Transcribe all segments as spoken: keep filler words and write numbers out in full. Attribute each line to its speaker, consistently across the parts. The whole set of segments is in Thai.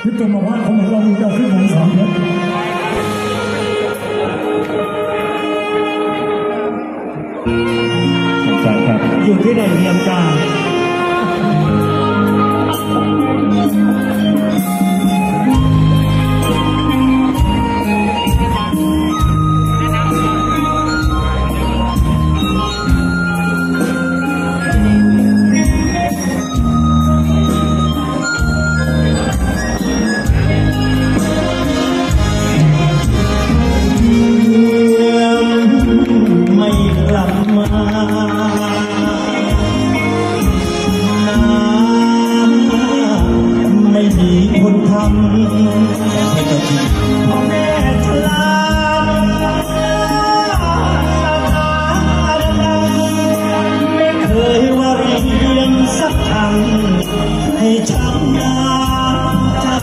Speaker 1: พี่จงบอกว่าเขาเหมือนเราเราขึ้นของสองเนี่ยอยู่ที่ไหนเรียนกันให้ช้ำน้ำใจ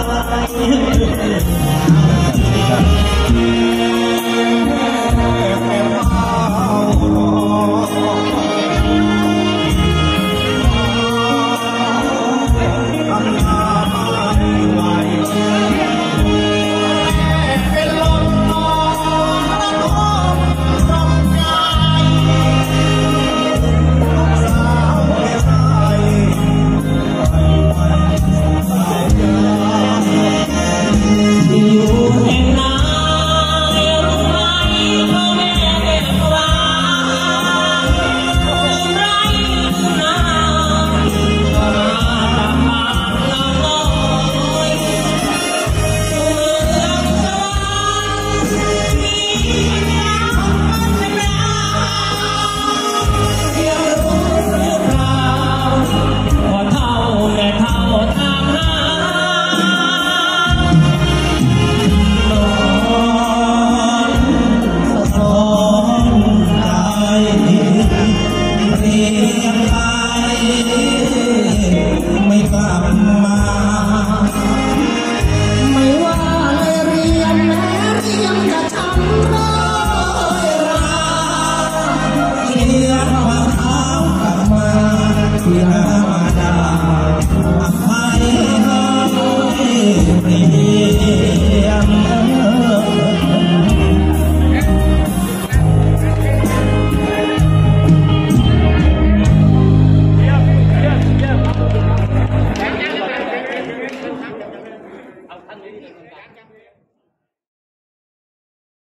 Speaker 1: ไม่กลับมาไม่ว่าเลยเรียนแม้เรียนจะทำร้อยราเขียนว่าเท้ากลับมาเพื่อมาด่าอภัยให้